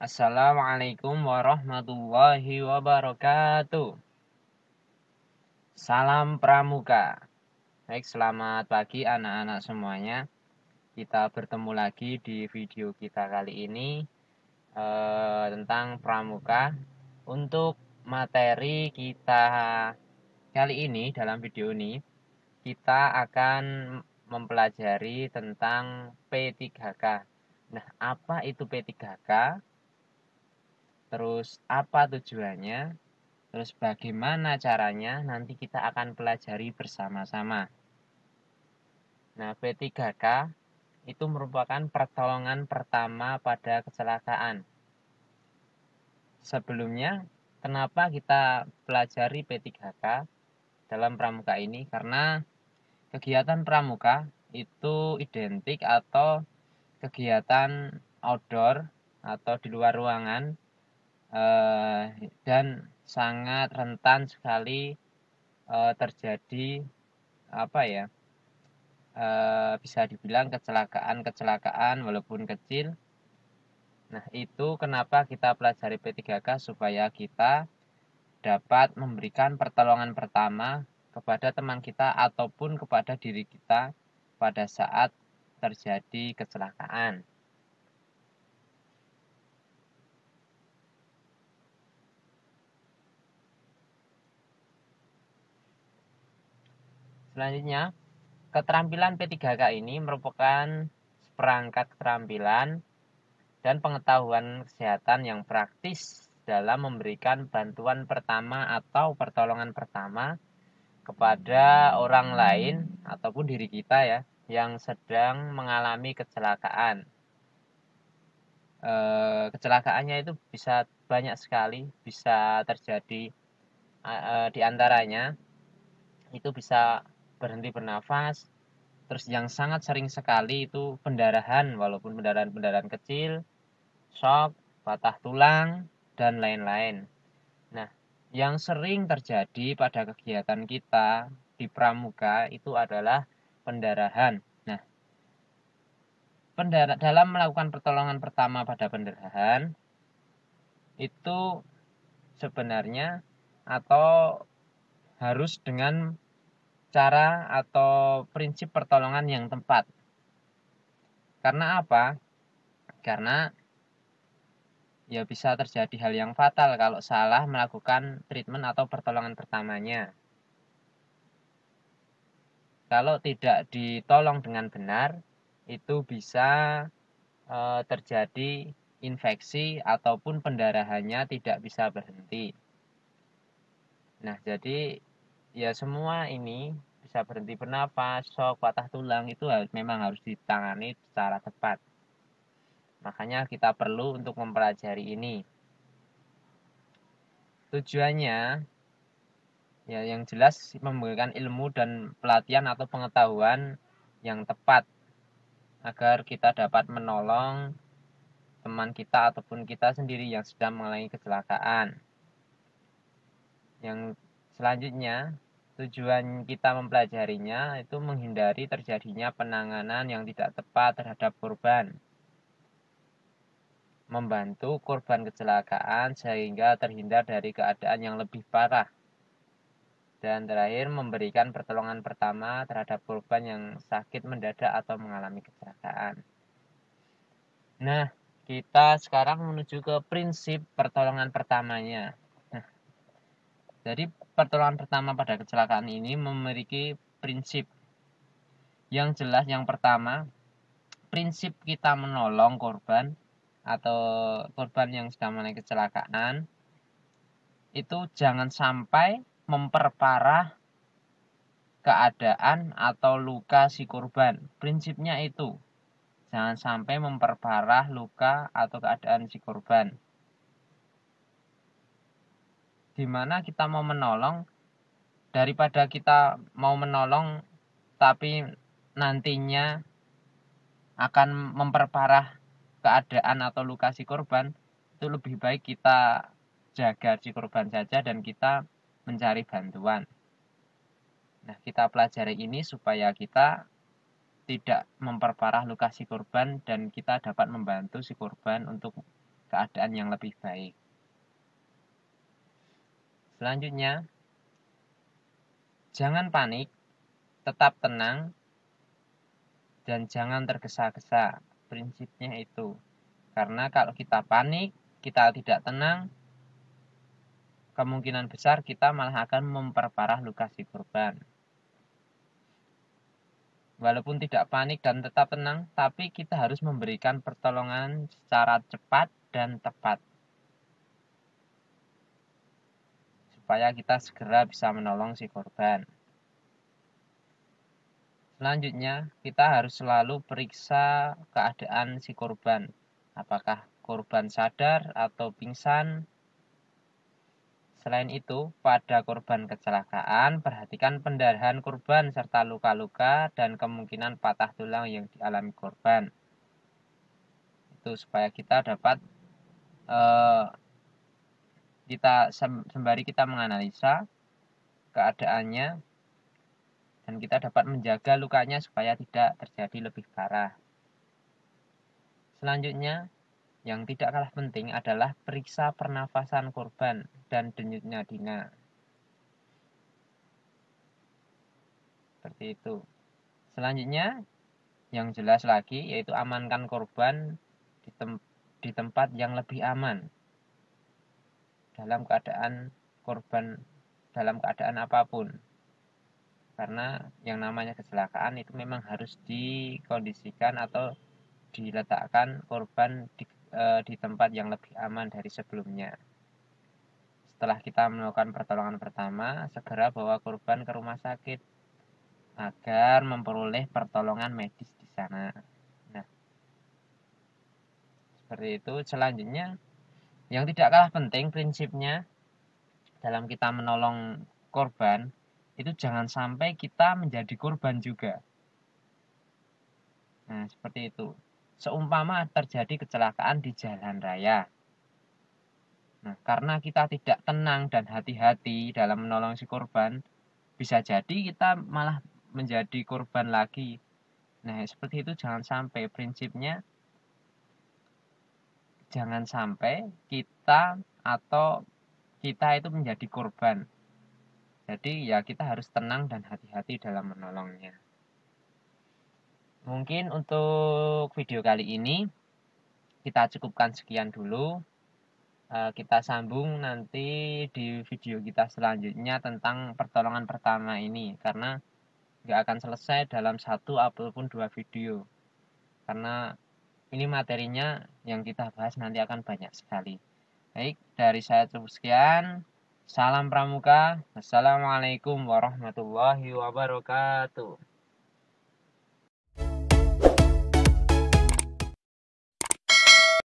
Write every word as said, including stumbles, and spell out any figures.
Assalamualaikum warahmatullahi wabarakatuh. Salam Pramuka. Baik, selamat pagi anak-anak semuanya. Kita bertemu lagi di video kita kali ini eh, tentang Pramuka. Untuk materi kita kali ini dalam video ini kita akan mempelajari tentang P tiga K. Nah, apa itu P tiga K? Terus apa tujuannya? Terus bagaimana caranya? Nanti kita akan pelajari bersama-sama. Nah, P tiga K itu merupakan pertolongan pertama pada kecelakaan. Sebelumnya, kenapa kita pelajari P tiga K dalam pramuka ini? Karena kegiatan pramuka itu identik atau kegiatan outdoor atau di luar ruangan eh, dan sangat rentan sekali eh, terjadi apa ya eh, bisa dibilang kecelakaan-kecelakaan walaupun kecil. Nah, itu kenapa kita pelajari P tiga K supaya kita dapat memberikan pertolongan pertama kepada teman kita ataupun kepada diri kita pada saat terjadi kecelakaan. Selanjutnya, keterampilan P tiga K ini merupakan seperangkat keterampilan dan pengetahuan kesehatan yang praktis dalam memberikan bantuan pertama atau pertolongan pertama kepada orang lain ataupun diri kita ya yang sedang mengalami kecelakaan. E, kecelakaannya itu bisa banyak sekali, bisa terjadi e, di antaranya itu bisa berhenti bernafas. Terus yang sangat sering sekali itu pendarahan, walaupun pendarahan-pendarahan kecil, shock, patah tulang, dan lain-lain. Nah, yang sering terjadi pada kegiatan kita di pramuka itu adalah pendarahan. Nah, pendara dalam melakukan pertolongan pertama pada pendarahan itu sebenarnya atau harus dengan cara atau prinsip pertolongan yang tepat. Karena apa? Karena ya bisa terjadi hal yang fatal kalau salah melakukan treatment atau pertolongan pertamanya. Kalau tidak ditolong dengan benar, itu bisa e, terjadi infeksi ataupun pendarahannya tidak bisa berhenti. Nah, jadi ya semua ini bisa berhenti bernafas, shock, patah tulang itu harus, memang harus ditangani secara tepat. Makanya kita perlu untuk mempelajari ini. Tujuannya ya yang jelas memberikan ilmu dan pelatihan atau pengetahuan yang tepat agar kita dapat menolong teman kita ataupun kita sendiri yang sedang mengalami kecelakaan. Yang selanjutnya, tujuan kita mempelajarinya itu menghindari terjadinya penanganan yang tidak tepat terhadap korban, membantu korban kecelakaan sehingga terhindar dari keadaan yang lebih parah. Dan terakhir, memberikan pertolongan pertama terhadap korban yang sakit mendadak atau mengalami kecelakaan. Nah, kita sekarang menuju ke prinsip pertolongan pertamanya. Nah, jadi pertolongan pertama pada kecelakaan ini memiliki prinsip yang jelas. Yang pertama, prinsip kita menolong korban atau korban yang sedang mengalami kecelakaan itu jangan sampai memperparah keadaan atau luka si korban. Prinsipnya itu, jangan sampai memperparah luka atau keadaan si korban. Dimana kita mau menolong, daripada kita mau menolong tapi nantinya akan memperparah keadaan atau luka si korban, itu lebih baik kita jaga si korban saja dan kita mencari bantuan. Nah, kita pelajari ini supaya kita tidak memperparah luka si korban dan kita dapat membantu si korban untuk keadaan yang lebih baik. Selanjutnya, jangan panik, tetap tenang, dan jangan tergesa-gesa. Prinsipnya itu. Karena kalau kita panik, kita tidak tenang, kemungkinan besar kita malah akan memperparah luka si korban. Walaupun tidak panik dan tetap tenang, tapi kita harus memberikan pertolongan secara cepat dan tepat. Supaya kita segera bisa menolong si korban. Selanjutnya, kita harus selalu periksa keadaan si korban. Apakah korban sadar atau pingsan? Selain itu, pada korban kecelakaan, perhatikan pendarahan korban serta luka-luka dan kemungkinan patah tulang yang dialami korban. Itu supaya kita dapat eh, kita sembari kita menganalisa keadaannya dan kita dapat menjaga lukanya supaya tidak terjadi lebih parah. Selanjutnya, yang tidak kalah penting adalah periksa pernafasan korban dan denyut nadinya. Seperti itu. Selanjutnya, yang jelas lagi yaitu amankan korban di, tem di tempat yang lebih aman. Dalam keadaan korban dalam keadaan apapun. Karena yang namanya kecelakaan itu memang harus dikondisikan atau diletakkan korban di, e, di tempat yang lebih aman dari sebelumnya. Setelah kita melakukan pertolongan pertama, segera bawa korban ke rumah sakit agar memperoleh pertolongan medis di sana. Nah, seperti itu. Selanjutnya, yang tidak kalah penting prinsipnya dalam kita menolong korban, itu jangan sampai kita menjadi korban juga. Nah, seperti itu. Seumpama terjadi kecelakaan di jalan raya. Nah, karena kita tidak tenang dan hati-hati dalam menolong si korban, bisa jadi kita malah menjadi korban lagi. Nah, seperti itu jangan sampai. Prinsipnya, jangan sampai kita atau kita itu menjadi korban. Jadi ya kita harus tenang dan hati-hati dalam menolongnya. Mungkin untuk video kali ini kita cukupkan sekian dulu. Kita sambung nanti di video kita selanjutnya tentang pertolongan pertama ini. Karena nggak akan selesai dalam satu ataupun dua video. Karena ini materinya yang kita bahas nanti akan banyak sekali. Baik, dari saya cukup sekian. Salam Pramuka. Wassalamualaikum warahmatullahi wabarakatuh.